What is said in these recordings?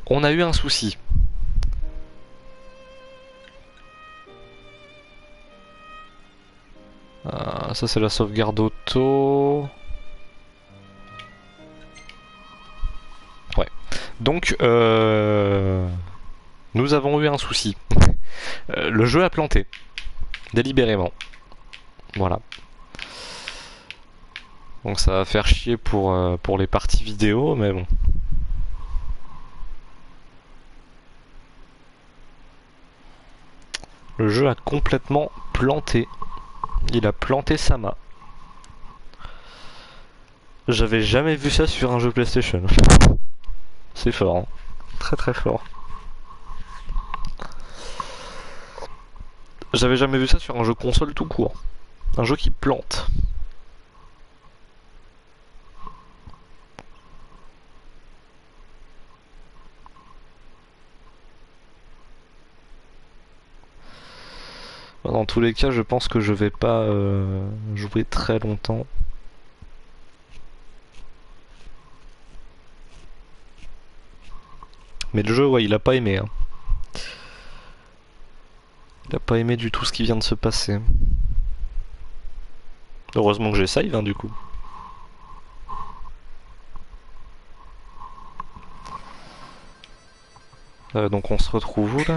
on a eu un souci. Ça c'est la sauvegarde auto. Ouais. Donc, nous avons eu un souci. Le jeu a planté. Délibérément. Voilà. Donc ça va faire chier pour les parties vidéo, mais bon. Le jeu a complètement planté. Il a planté Sama. J'avais jamais vu ça sur un jeu PlayStation. C'est fort, hein. Très très fort. J'avais jamais vu ça sur un jeu console tout court. Un jeu qui plante. Dans tous les cas, je pense que je vais pas jouer très longtemps. Mais le jeu, ouais, il a pas aimé. Hein. Il a pas aimé du tout ce qui vient de se passer. Heureusement que j'ai save, hein, du coup. Donc on se retrouve où là?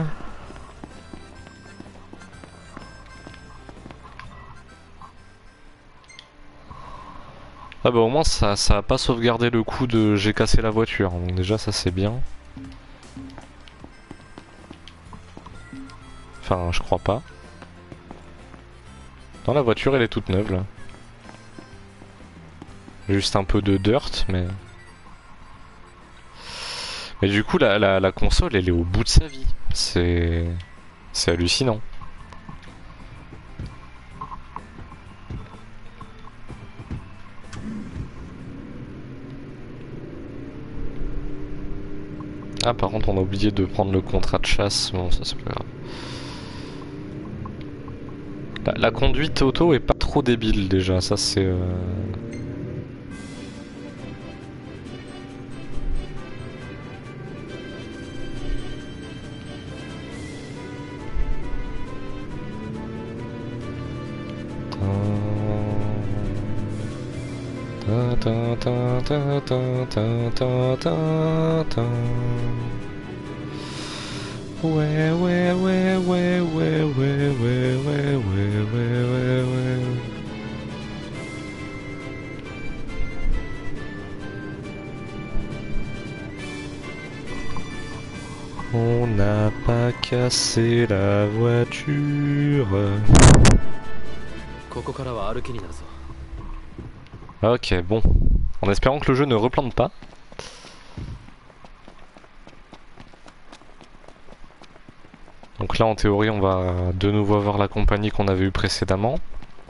Ah bah au moins ça a pas sauvegardé le coup de j'ai cassé la voiture, donc déjà ça c'est bien. Enfin je crois pas. Non, la voiture elle est toute neuve là. Juste un peu de dirt mais... Mais du coup la console elle est au bout de sa vie. C'est hallucinant. Ah par contre on a oublié de prendre le contrat de chasse, bon ça c'est pas grave. La conduite auto est pas trop débile déjà, ça c'est... Ouais, ouais, ouais, ouais, ouais, ouais, ouais, ouais, ouais, ouais, ouais. On n'a pas cassé la voiture. Ok, bon. En espérant que le jeu ne replante pas. Donc là, en théorie, on va de nouveau avoir la compagnie qu'on avait eue précédemment.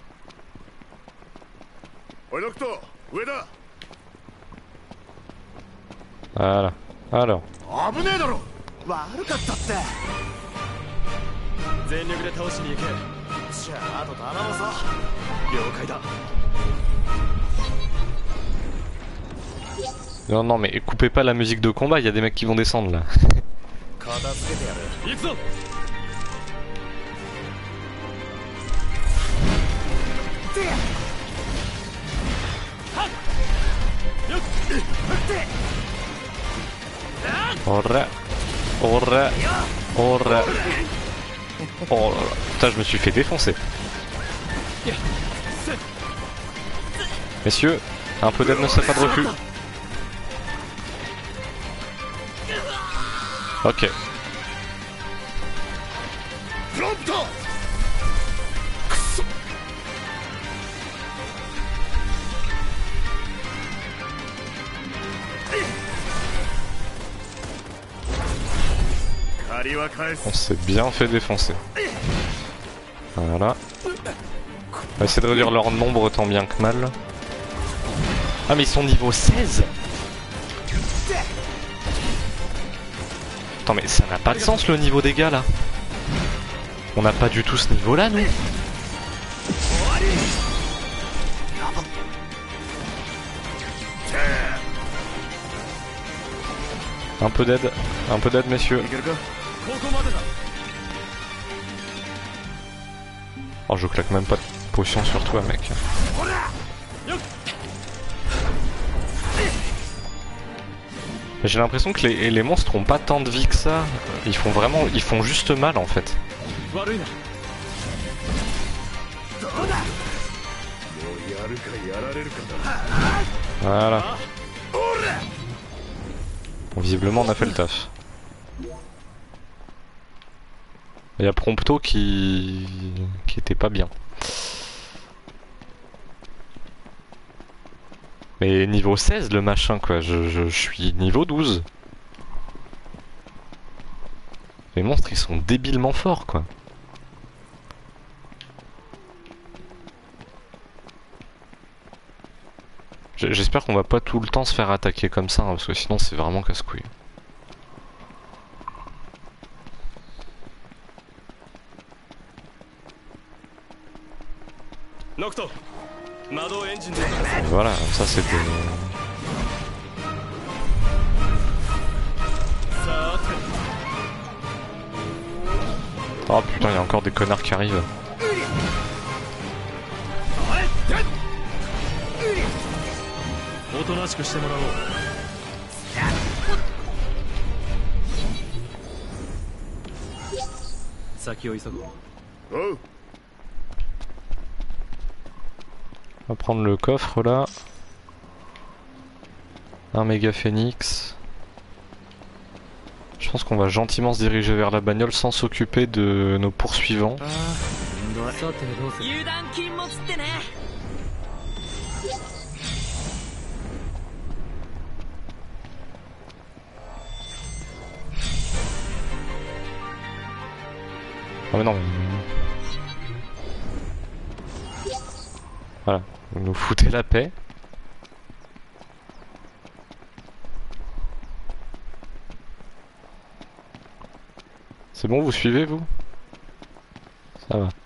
Voilà. Alors. Non, non, mais coupez pas la musique de combat, il y a des mecs qui vont descendre là. Ora, ora, ora. Oh là là. Putain, je me suis fait défoncer. Messieurs, un peu d'aide ne serait pas de refus. Ok. On s'est bien fait défoncer. Voilà. On va essayer de réduire leur nombre tant bien que mal. Ah mais ils sont niveau 16. Attends mais ça n'a pas de sens le niveau des gars là. On n'a pas du tout ce niveau là nous. Un peu d'aide messieurs. Oh je claque même pas de potion sur toi mec. J'ai l'impression que les monstres ont pas tant de vie que ça. Ils font juste mal en fait. Voilà. Bon, visiblement on a fait le taf. Il y a Prompto qui était pas bien. Mais niveau 16 le machin quoi, je suis niveau 12. Les monstres ils sont débilement forts quoi. J'espère qu'on va pas tout le temps se faire attaquer comme ça, hein, parce que sinon c'est vraiment casse-couille. Voilà, ça c'était... Oh putain, il y a encore des connards qui arrivent. On va prendre le coffre là. Un méga phénix. Je pense qu'on va gentiment se diriger vers la bagnole sans s'occuper de nos poursuivants. Oh mais non. Voilà, vous nous foutez la paix. C'est bon, vous suivez vous? Ça va.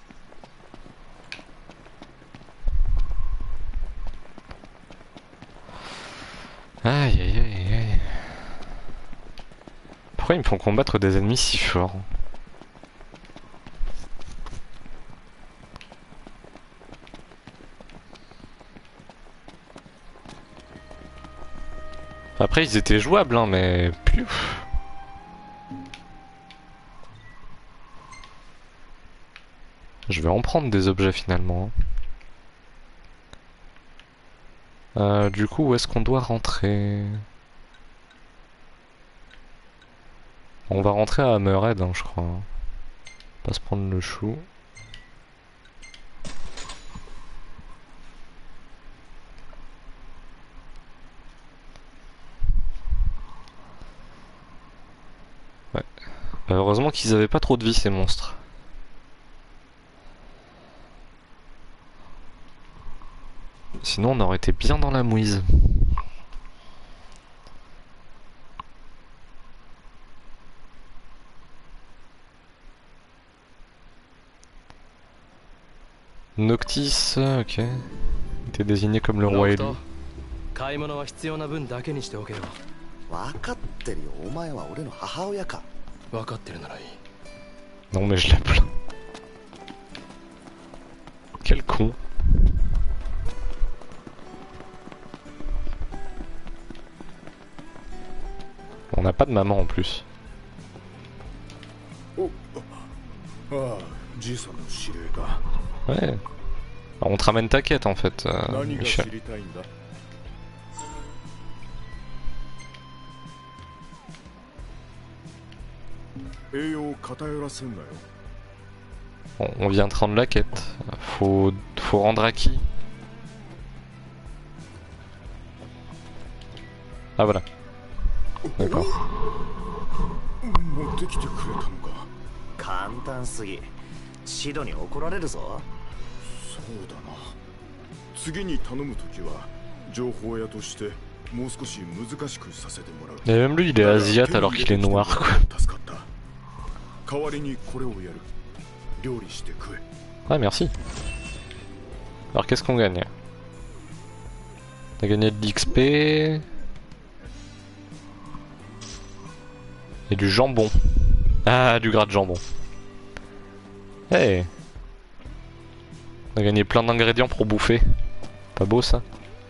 Aïe aïe aïe aïe. Pourquoi ils me font combattre des ennemis si forts? Après ils étaient jouables hein, mais plus. Je vais en prendre des objets finalement. Du coup où est-ce qu'on doit rentrer? On va rentrer à Hammerhead hein, je crois. Pas se prendre le chou. Ouais. Heureusement qu'ils avaient pas trop de vie ces monstres. Sinon on aurait été bien dans la mouise. Noctis, ok. Il était désigné comme le roi élu. Non mais je l'ai plein. Quel con. On n'a pas de maman en plus. Ouais. Alors on te ramène ta quête en fait, Michel. Bon, on vient de rendre la quête. Faut rendre à qui? Ah voilà. D'accord. Et même lui il est asiate alors qu'il est noir quoi. Ah merci. Alors qu'est-ce qu'on gagne? On a gagné de l'XP. Et du jambon. Ah, du gras de jambon. Hey. On a gagné plein d'ingrédients pour bouffer. Pas beau ça?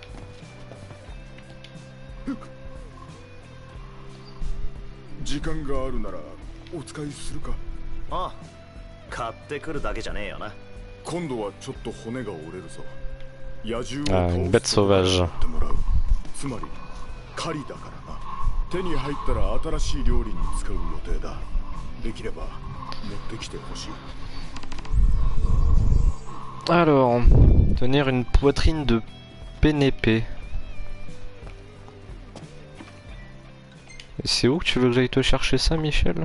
Ah, une bête sauvage. Alors, tenir une poitrine de PNP. Et c'est où que tu veux que j'aille te chercher ça, Michel?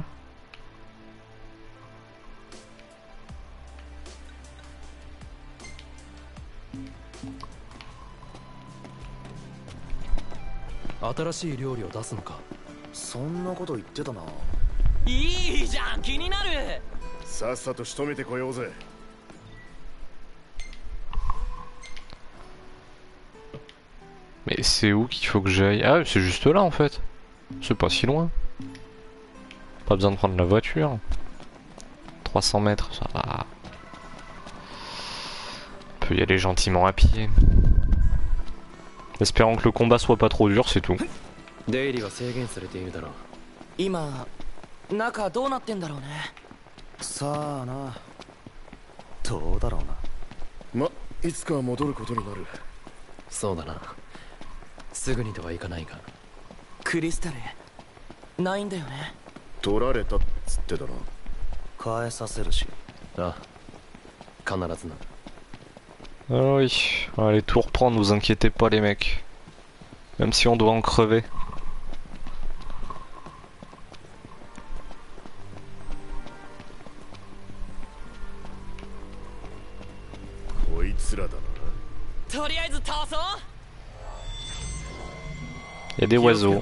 Mais c'est où qu'il faut que j'aille? Ah, c'est juste là en fait. C'est pas si loin. Pas besoin de prendre la voiture. 300 mètres, ça va. On peut y aller gentiment à pied. Espérons que le combat soit pas trop dur, c'est tout. Ah oui, on va aller tout reprendre, vous inquiétez pas les mecs. Même si on doit en crever. Il y a des oiseaux.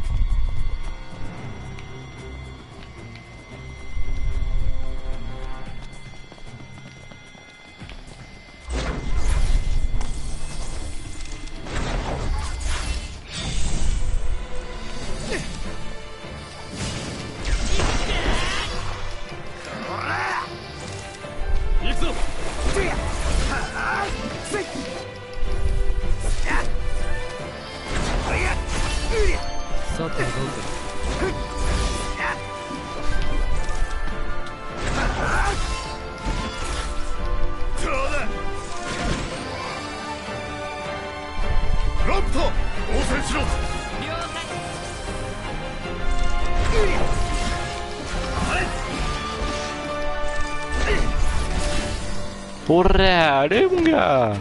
Allez mon gars.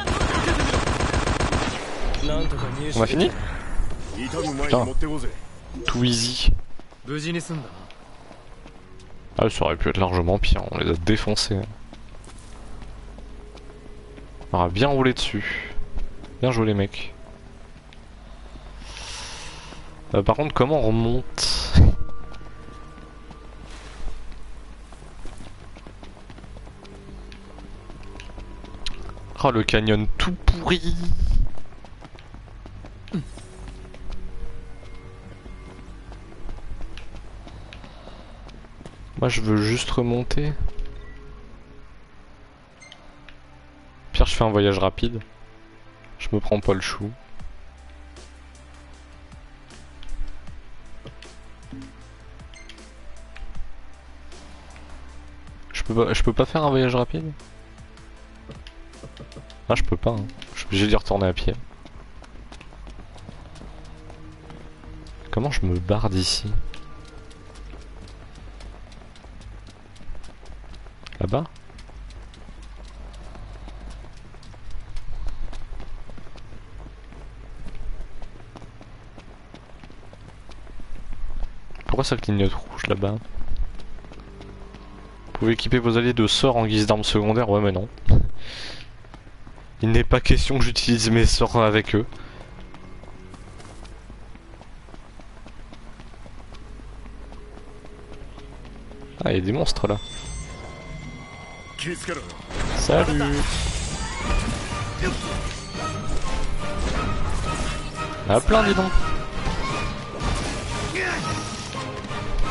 On a fini? Putain, tout easy. Ah, ça aurait pu être largement pire, on les a défoncés. On aura bien roulé dessus. Bien joué les mecs. Par contre, comment on remonte? Oh, le canyon tout pourri. Moi je veux juste remonter. Pire, je fais un voyage rapide. Je me prends pas le chou. Je peux pas faire un voyage rapide? Ah, je peux pas, hein. Je suis obligé d'y retourner à pied. Comment je me barre d'ici? Là-bas? Pourquoi ça clignote rouge là-bas? Vous pouvez équiper vos alliés de sorts en guise d'armes secondaires? Ouais, mais non. Il n'est pas question que j'utilise mes sorts avec eux. Ah, il y a des monstres là. Salut. Ah, plein, dis donc.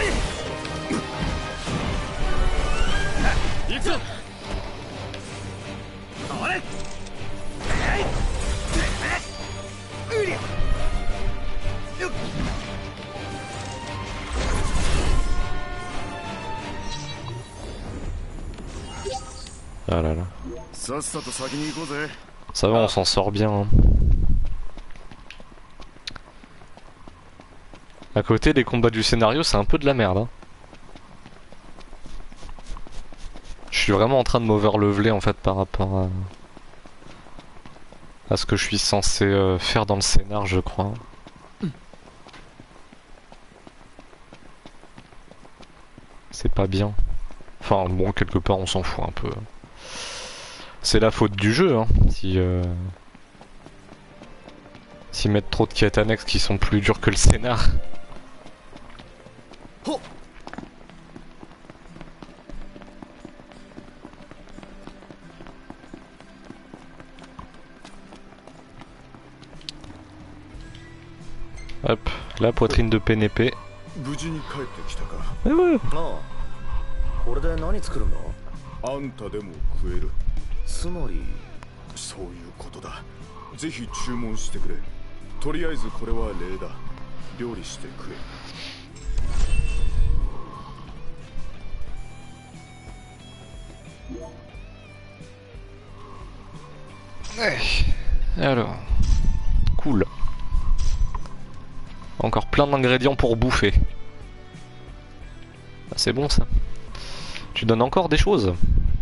Ah là là. Ça va, on s'en sort bien. Hein. À côté, les combats du scénario, c'est un peu de la merde. Hein. Je suis vraiment en train de m'overleveler en fait par rapport à ce que je suis censé faire dans le scénar, je crois. C'est pas bien. Enfin bon, quelque part on s'en fout un peu. C'est la faute du jeu, hein. S'ils mettent trop de quêtes annexes qui sont plus dures que le scénar. Hop, la poitrine de PNP. Eh ouais. これで何作るんだ？あんたでも食える。つまりそういうことだ。ぜひ注文してくれ。とりあえずこれは礼だ。料理してくれ。 Alors, cool. Encore plein d'ingrédients pour bouffer. Ah, c'est bon ça. Tu donnes encore des choses?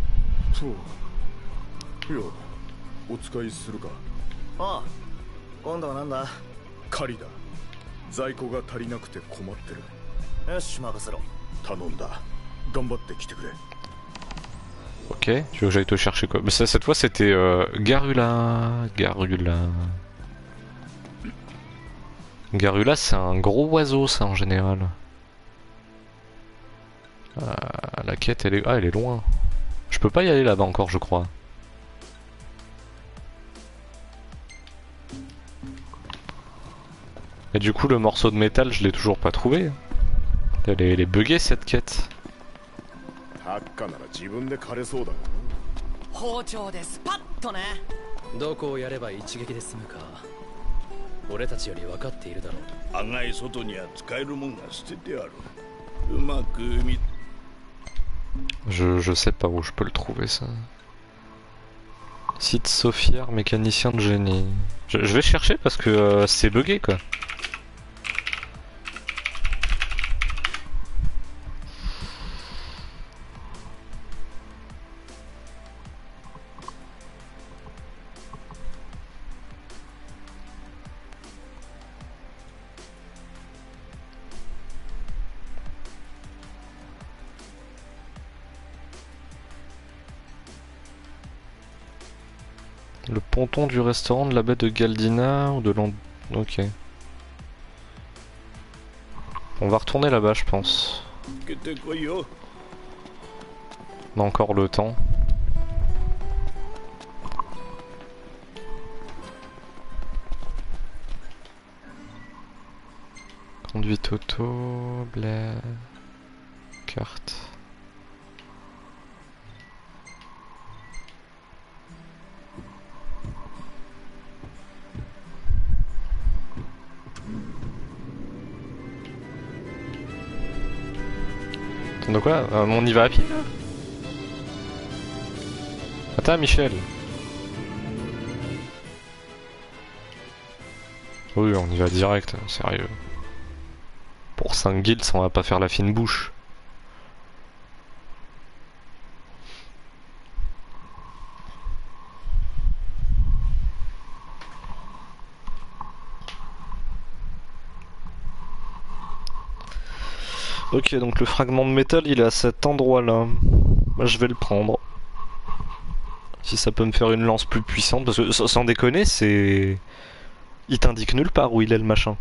Ok, tu veux que j'aille te chercher quoi? Mais ça, cette fois c'était Garula. Garula c'est un gros oiseau ça en général. La quête elle est... Ah elle est loin. Je peux pas y aller là-bas encore je crois. Et du coup le morceau de métal je l'ai toujours pas trouvé. Elle est buggée cette quête. Je sais pas où je peux le trouver ça. Site Sophiar, mécanicien de génie. Je vais chercher parce que c'est buggé quoi. Le ponton du restaurant de la baie de Galdina ou de l'And... Ok. On va retourner là-bas je pense. On a encore le temps. Conduite auto, blé... Carte... De quoi? On y va à pied là? Attends Michel. Oui on y va direct, sérieux. Pour 5 guilds on va pas faire la fine bouche. Ok, donc le fragment de métal il est à cet endroit là. Moi je vais le prendre. Si ça peut me faire une lance plus puissante, parce que sans déconner c'est... Il t'indique nulle part où il est le machin.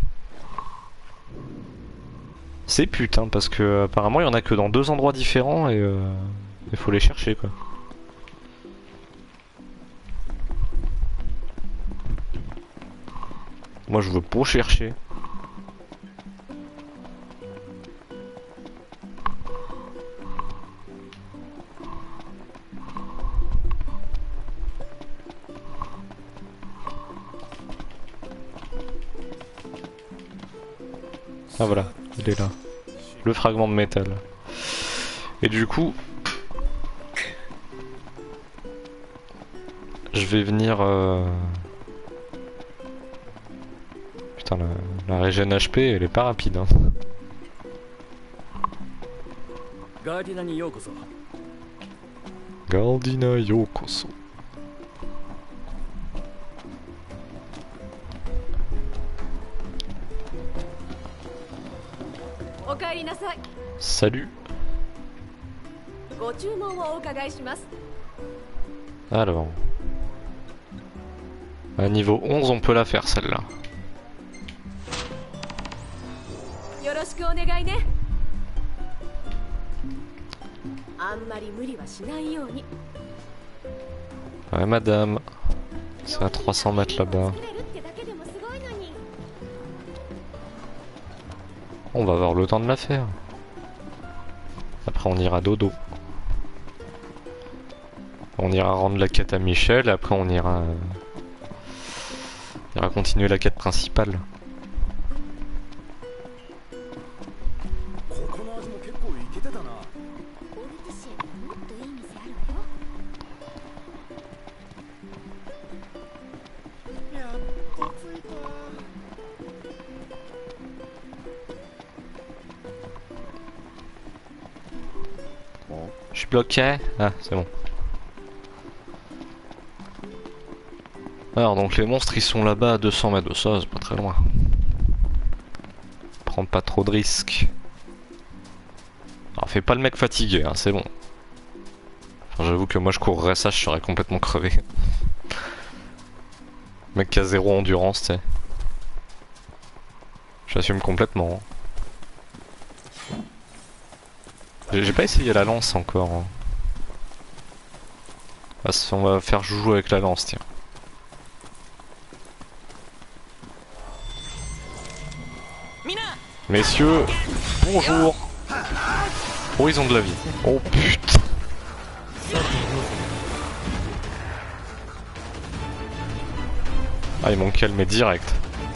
C'est putain, parce que apparemment il y en a que dans 2 endroits différents et il faut les chercher quoi. Moi je veux pas chercher. Ah voilà, il est là. Le fragment de métal. Et du coup... Je vais venir... Putain, la régène HP, elle est pas rapide. Hein. Gardina ni yokoso. Gardina yokoso. Salut. Alors. À niveau 11, on peut la faire celle-là. Ouais, madame. C'est à 300 mètres là-bas. On va avoir le temps de la faire. Après on ira dodo. On ira rendre la quête à Michel, et après on ira continuer la quête principale. Je suis bloqué. Ah, c'est bon. Alors donc les monstres ils sont là-bas à 200 mètres de ça, c'est pas très loin. Prends pas trop de risques. Alors fais pas le mec fatigué, hein, c'est bon. Enfin, j'avoue que moi je courrais ça, je serais complètement crevé. Mec qui a 0 endurance, tu sais. J'assume complètement. J'ai pas essayé la lance encore. Hein. Ah, on va faire joujou avec la lance, tiens. Messieurs, bonjour. Horizon de la vie. Oh putain. Ah, ils m'ont calmé direct.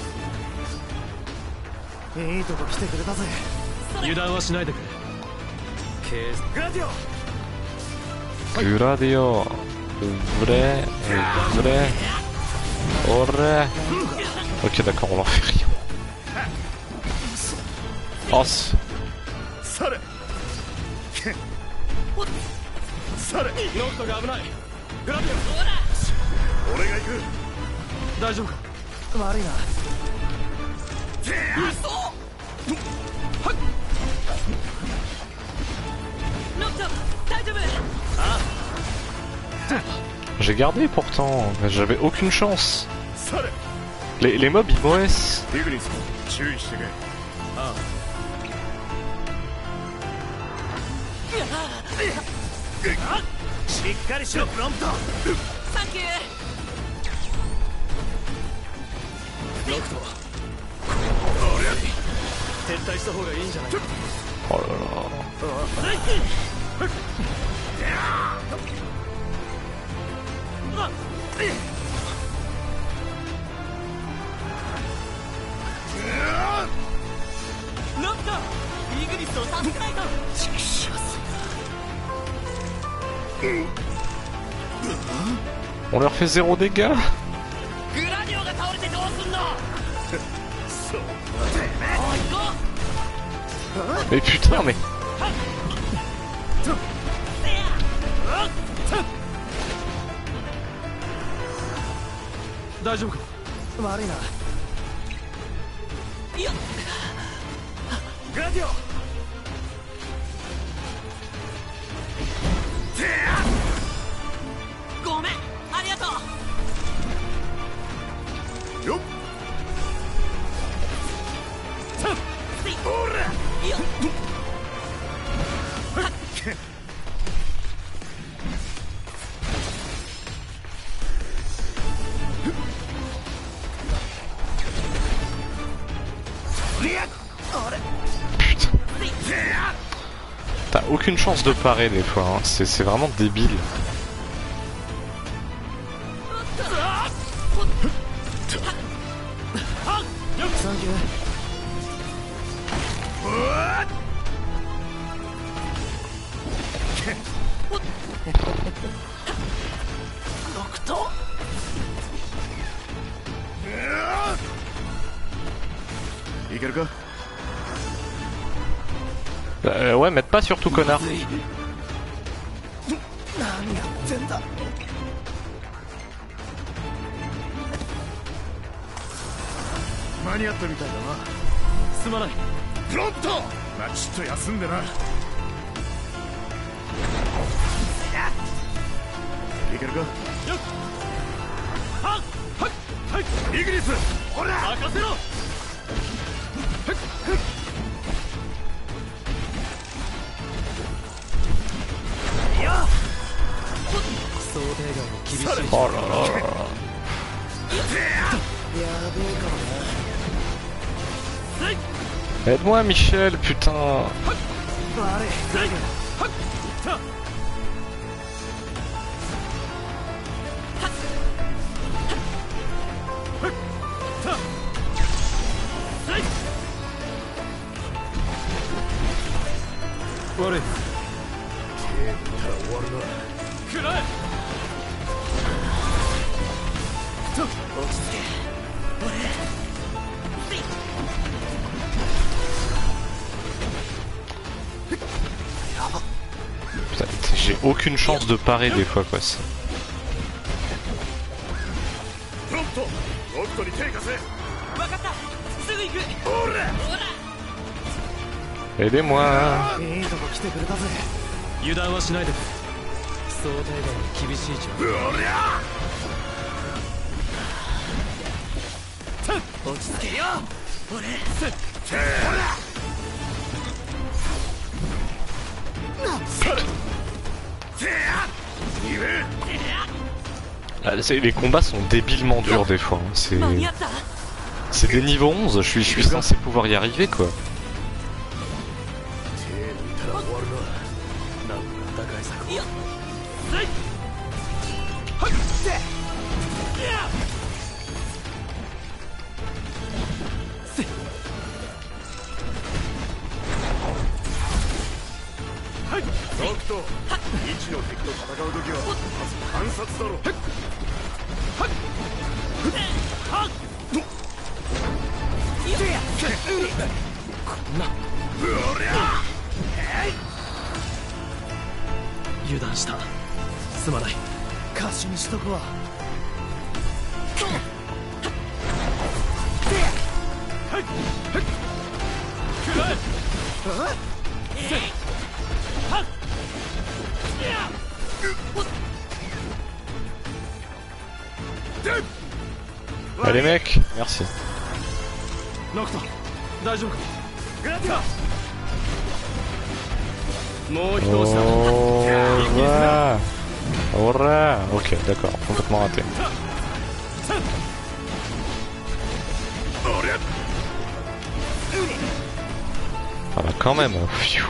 Gradio. Vrai. Vrai. Ok, d'accord, on en fait rien. Oh, j'ai gardé pourtant, j'avais aucune chance. Les mobs ils m'OS. Oh là on leur fait 0 dégâts. Mais putain, mais... T'as aucune chance de parer des fois, hein. C'est vraiment débile. いけるか？ Ouais, m'aide pas surtout, connard. 何やってんだ。 間に合ったみたいだな。 すまない。 フロント。まあちょっと休んでな。いけるか？よっ。はっはっはい。イギリス。ほら。任せろ。 想定外の厳しい。 Oh là là. やべえかもな。 Aide-moi, Michel, putain. バレ。悪い。終わるな。くらえ。落ち着け。 Putain, j'ai aucune chance de parer des fois, quoi. Aidez-moi. いいとこ来てくれたぜ。油断はしないでくれ。想定外の厳しい状況。落ち着けよ。俺。 Les combats sont débilement durs des fois. C'est des niveaux 11, je suis censé pouvoir y arriver, quoi. Allez mec, merci. Oh, là. Ok, d'accord, complètement raté. Ah bah quand même. Pfiou.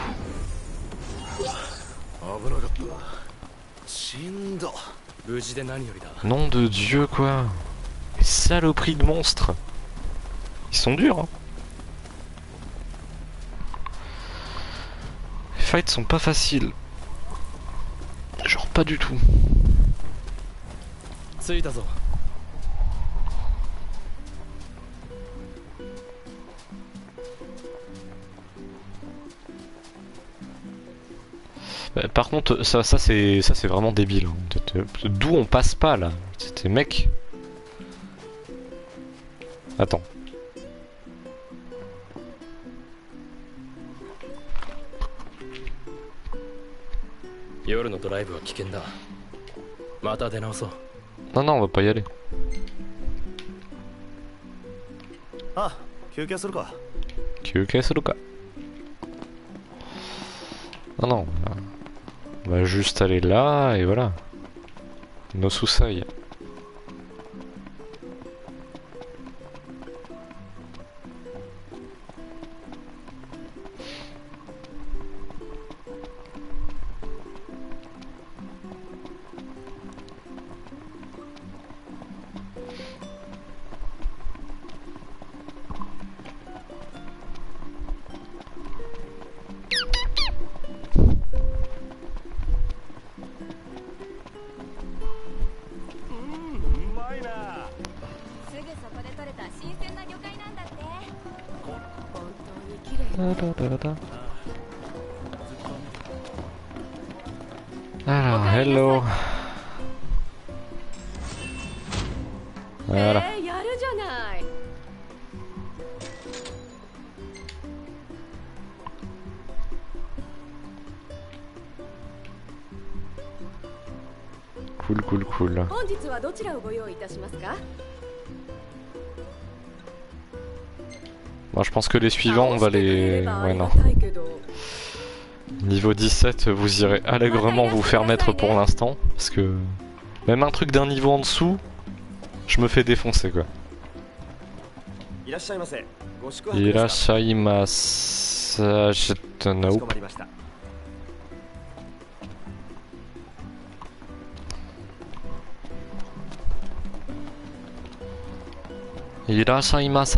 Nom de Dieu quoi. Les saloperies de monstres. Ils sont durs hein. Les fights sont pas faciles. Genre pas du tout. Par contre, ça c'est vraiment débile. D'où on passe pas là? C'était mec. Attends. Non, non, on va pas y aller. Ah, 休憩するか。 休憩するか。Non, non. On va juste aller là et voilà. Nos sous-sailles. Alors, hello. Voilà. Cool, cool, cool. Moi, je pense que les suivants, on va les... Ouais, non. Niveau 17, vous irez allègrement vous faire mettre pour l'instant. Parce que... Même un truc d'un niveau en dessous, je me fais défoncer, quoi. Irashaimasu. Nope. Irashaimasu.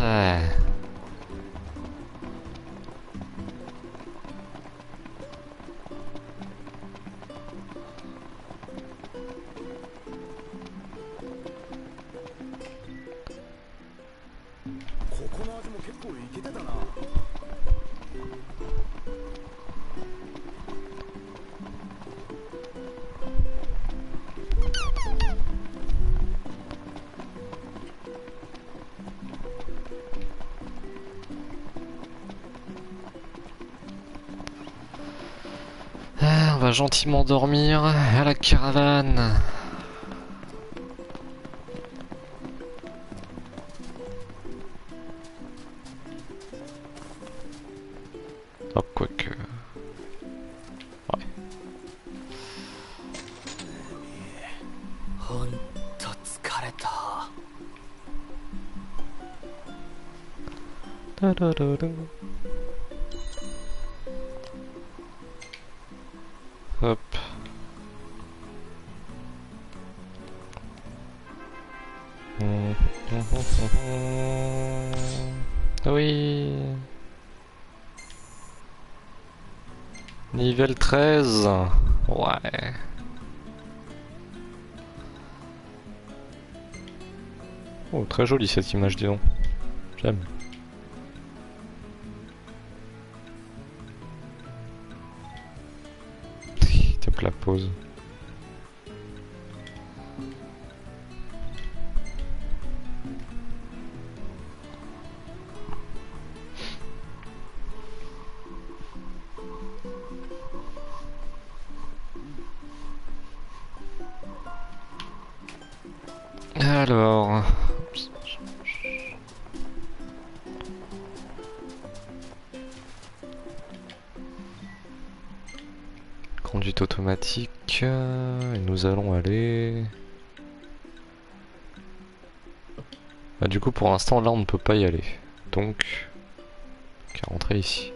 On va gentiment dormir à la caravane. Oh, quoique... Ouais. Hop. Oui. Niveau 13. Ouais. Oh, très jolie cette image, dis donc. J'aime. Tape la pause. Alors... Conduite automatique... Et nous allons aller... Bah, du coup pour l'instant là on ne peut pas y aller. Donc... Qu'à rentrer ici.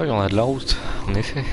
Ah, il y en a de la route, en effet.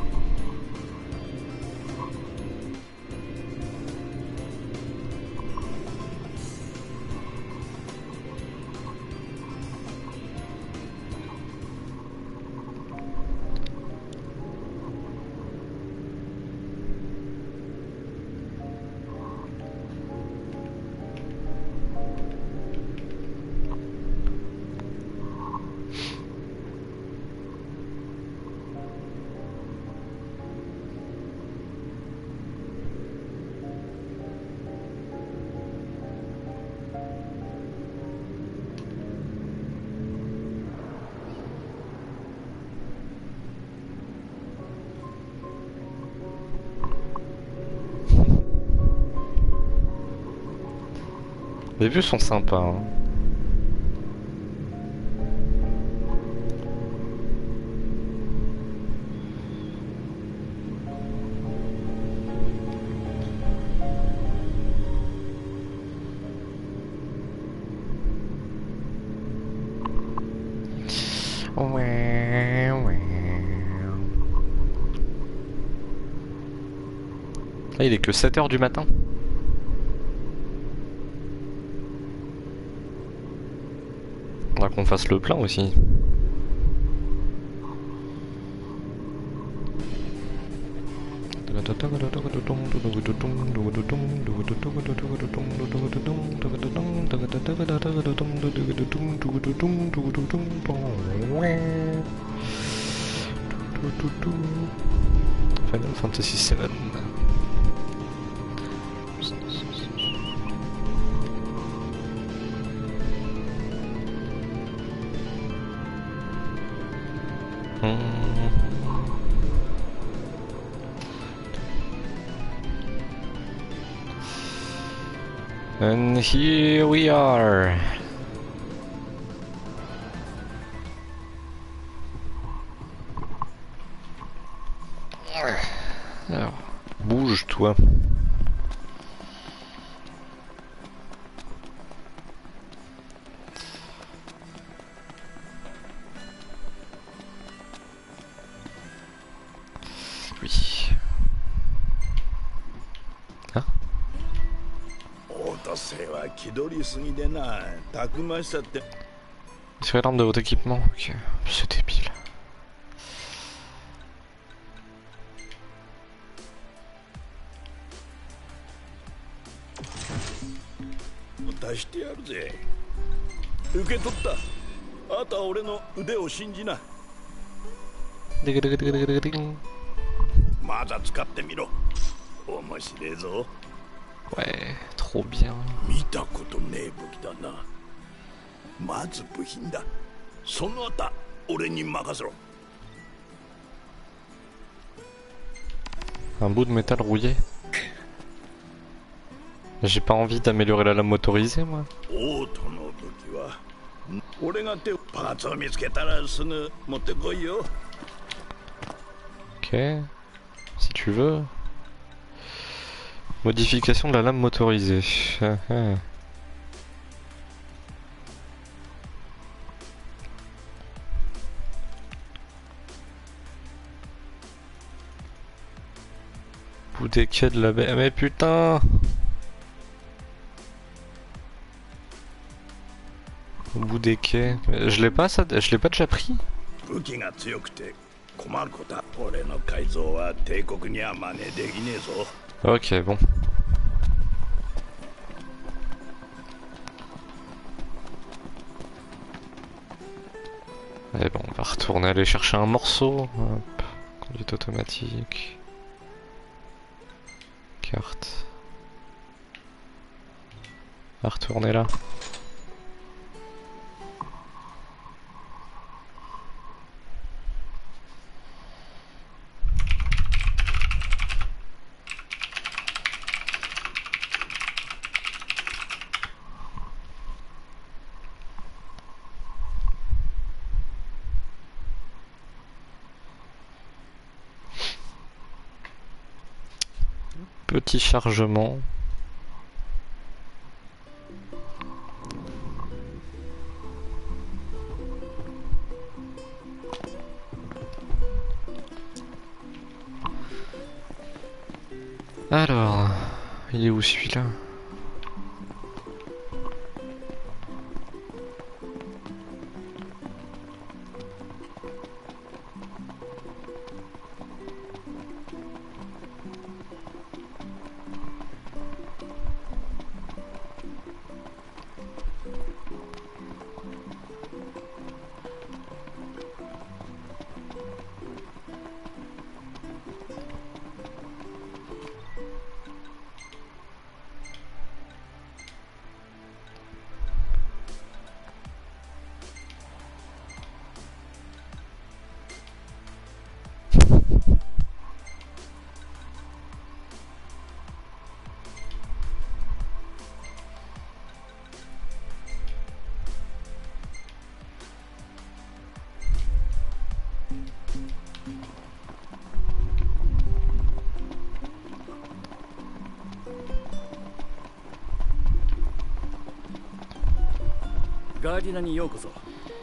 Les vues sont sympas. Hein. Ouais, ouais. Là, il est que 7 h du matin. Faudra qu'on fasse le plein aussi. Final Fantasy VII. And here we are. Alors, bouge-toi. Oui. Hein? オートセイは気取りすぎでな、たくましさって。 Tirez l'arme de votre équipement. Ok, c'est débile. 出してやるぜ。受け取った。あとは俺の腕を信じな。まだ使ってみろ。面白いぞ。 Ouais, trop bien. 見たことねえ武器だな。まず部品だ。その後俺に任せろ。 Un bout de métal rouillé. J'ai pas envie d'améliorer la lame motorisée, moi. オートの武器は俺が手をパーツを見つけたらすぐ持ってこいよ。 Ok, si tu veux. Modification de la lame motorisée. Bout des quais de la baie. Mais putain! Au bout des quais. Je l'ai pas ça? Je l'ai pas déjà pris? 武器が強くて困ることは俺の改造は帝国には真似できねえぞ。 Ok, bon. Allez, bon, on va retourner aller chercher un morceau. Hop. Conduite automatique. Carte. On va retourner là. Petit chargement. Alors, il est où celui-là? ガーディナにようこそ。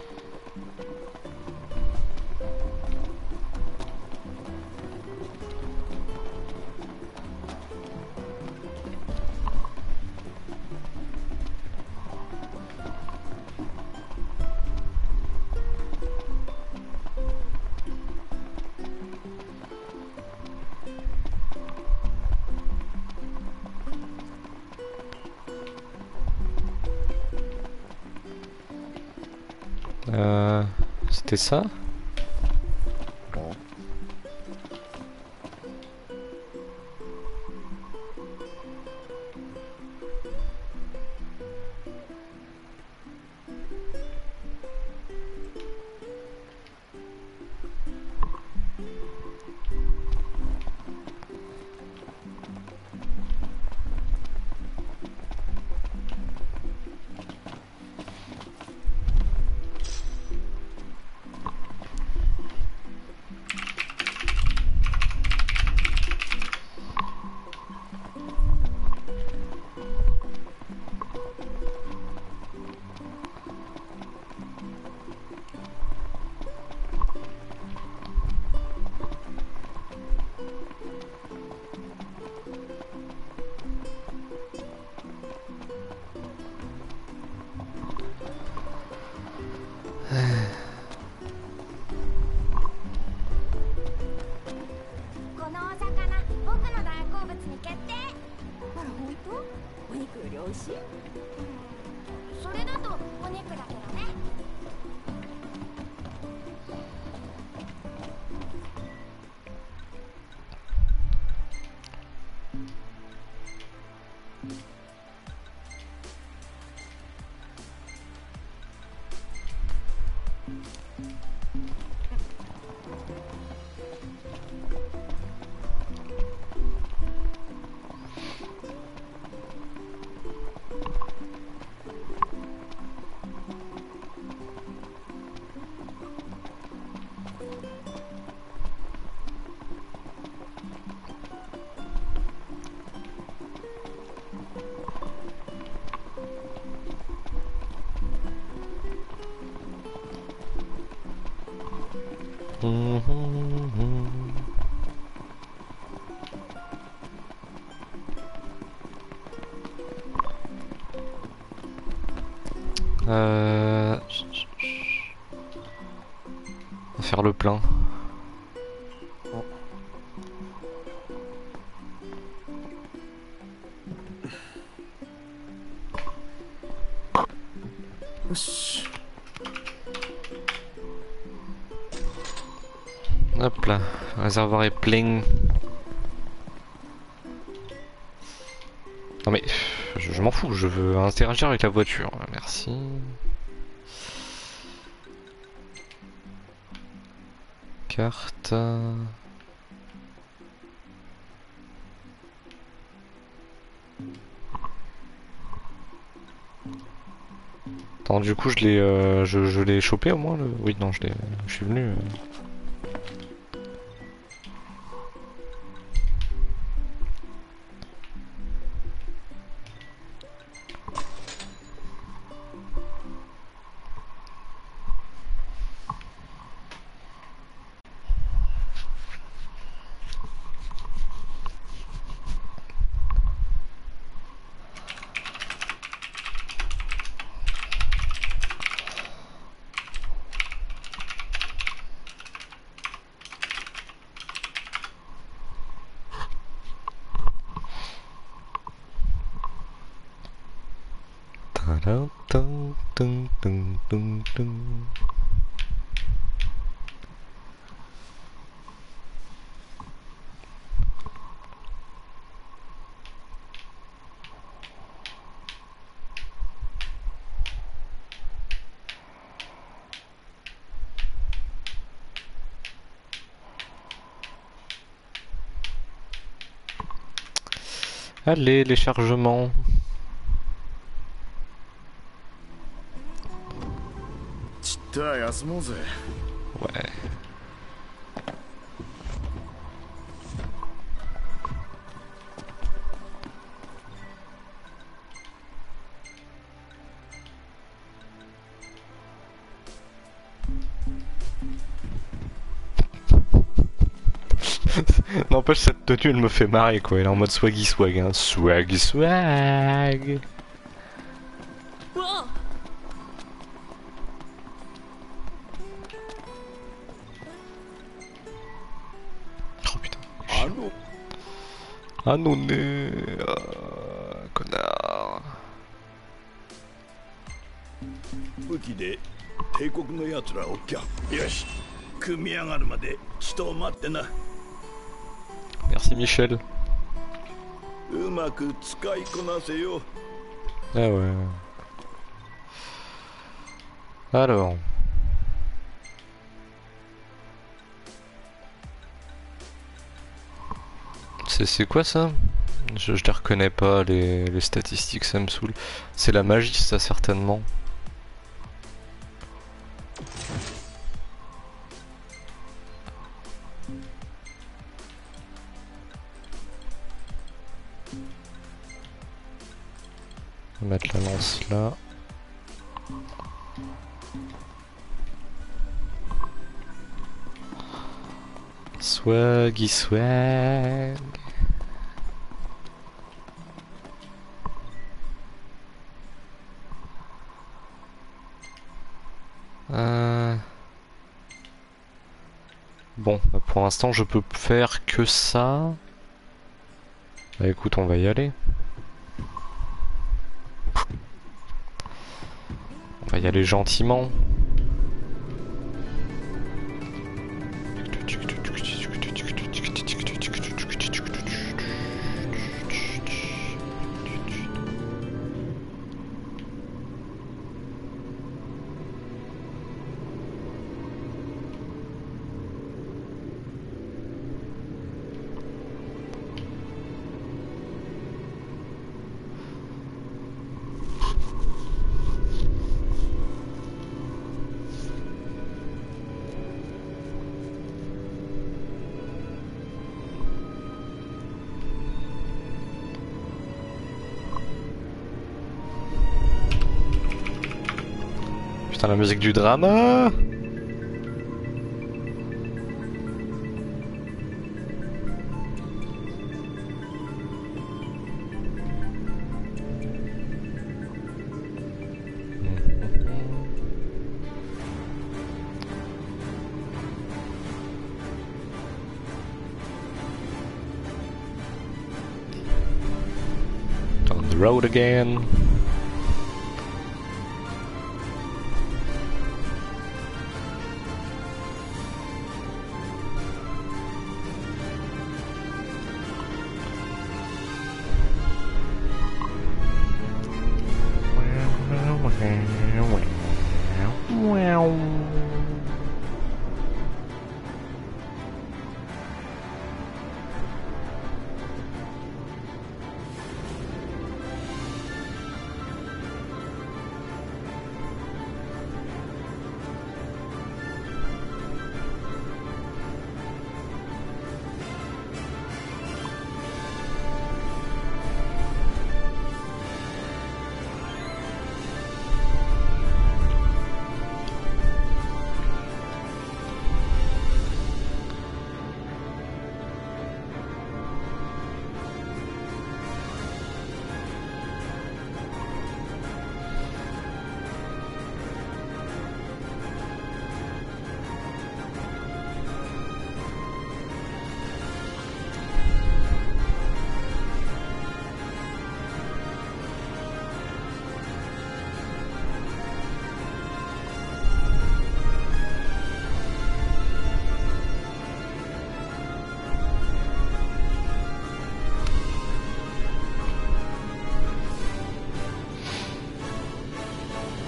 C'était ça? On va faire le plein. Hop là, le réservoir est plein. Non mais, je m'en fous, je veux interagir avec la voiture. Merci. Carte. Attends, du coup, je l'ai chopé au moins le... Oui, non, je suis venu. Tum, tum, tum, tum, tum, tum. Allez, les chargements. Chita, 休もうぜ。 Ouais. N'empêche, cette tenue elle me fait marrer quoi. Elle est en mode swaggy swag, hein. Swaggy swag. Oh putain. あの Ah non, connard. 武器で帝国のやつらをキャン。よし、組み上がるまで人を待ってな。 Merci Michel. うまく使いこなせよ。 Ah ouais. Alors. C'est quoi ça? Je les reconnais pas, les statistiques, ça me saoule. C'est la magie, ça, certainement. On va mettre la lance là. Swaggy swag. Bon, bah pour l'instant je peux faire que ça. Bah écoute, on va y aller. On va y aller gentiment. Putain, la musique du drama. On the road again.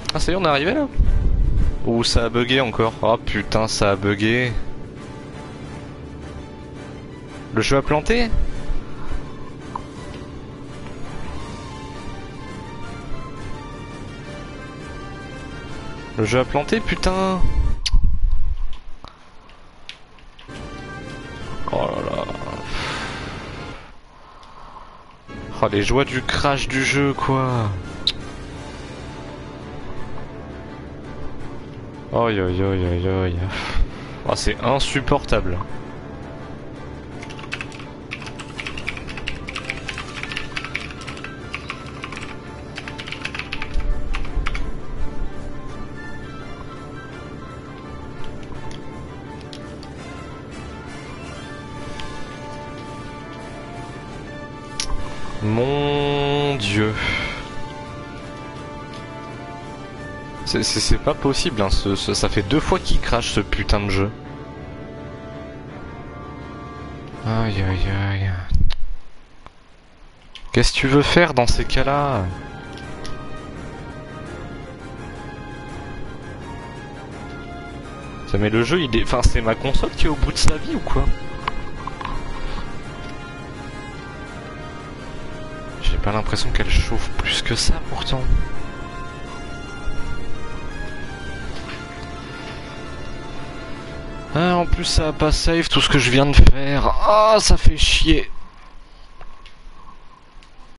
Ah ça y est, on est arrivé là? Ou ça a bugué encore? Oh putain, ça a bugué. Le jeu a planté? Le jeu a planté, putain. Oh là là. Oh les joies du crash du jeu quoi. Aïe aïe aïe aïe aïe. Oh, c'est insupportable. Mon Dieu. C'est pas possible, hein, ça fait 2 fois qu'il crache ce putain de jeu. Aïe aïe aïe. Qu'est-ce que tu veux faire dans ces cas-là? Ça met le jeu, il est... Enfin, c'est ma console qui est au bout de sa vie ou quoi? J'ai pas l'impression qu'elle chauffe plus que ça pourtant. Ah, en plus ça a pas save tout ce que je viens de faire. Ah, ça fait chier.